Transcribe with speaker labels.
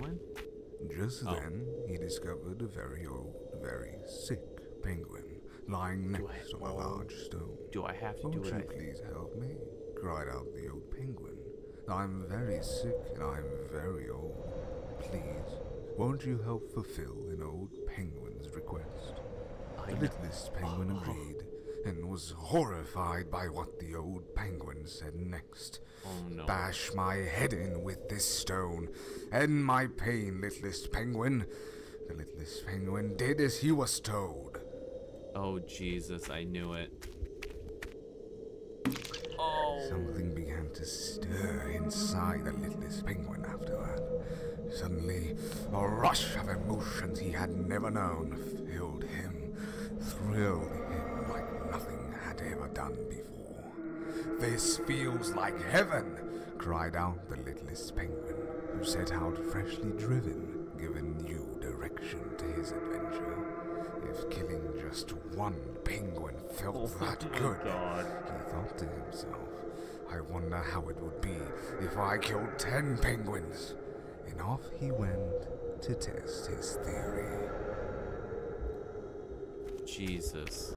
Speaker 1: penguin?
Speaker 2: Just
Speaker 1: Oh.
Speaker 2: then, he discovered a very old, very sick penguin lying next on a large stone.
Speaker 1: Do I have to do
Speaker 2: Won't
Speaker 1: what
Speaker 2: you
Speaker 1: I...
Speaker 2: please help me? Cried out the old penguin. I'm very sick and I'm very old. Please, won't you help fulfill an old penguin's request? The littlest penguin agreed and was horrified by what the old penguin said next.
Speaker 1: Oh no.
Speaker 2: Bash my head in with this stone. End my pain, littlest penguin. The littlest penguin did as he was told.
Speaker 1: Oh Jesus, I knew it. Oh.
Speaker 2: Something began to stir inside the littlest penguin after that. Suddenly, a rush of emotions he had never known filled him, thrilled him like nothing had ever done before. This feels like heaven, cried out the littlest penguin, who set out freshly driven, giving new direction to his adventure. If killing just one penguin felt that good, he thought to himself, I wonder how it would be if I killed 10 penguins. And off he went to test his theory.
Speaker 1: Jesus.